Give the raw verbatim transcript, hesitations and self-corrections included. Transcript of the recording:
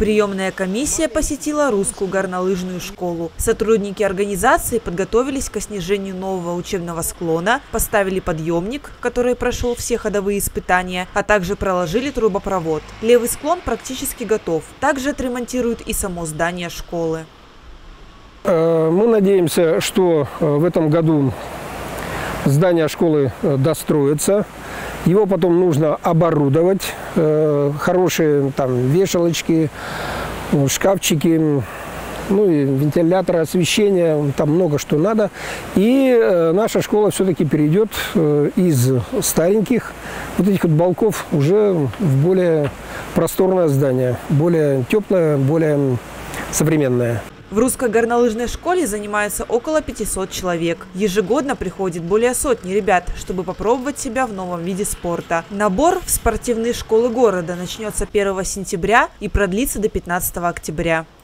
Приемная комиссия посетила русскую горнолыжную школу. Сотрудники организации подготовились к снижению нового учебного склона, поставили подъемник, который прошел все ходовые испытания, а также проложили трубопровод. Левый склон практически готов. Также отремонтируют и само здание школы. Мы надеемся, что в этом году здание школы достроится. Его потом нужно оборудовать. Хорошие там вешалочки, шкафчики, ну и вентиляторы, освещение. Там много что надо. И наша школа все-таки перейдет из стареньких вот этих вот балков уже в более просторное здание. Более теплое, более современное. В русской горнолыжной школе занимается около пятисот человек. Ежегодно приходит более сотни ребят, чтобы попробовать себя в новом виде спорта. Набор в спортивные школы города начнется первого сентября и продлится до пятнадцатого октября.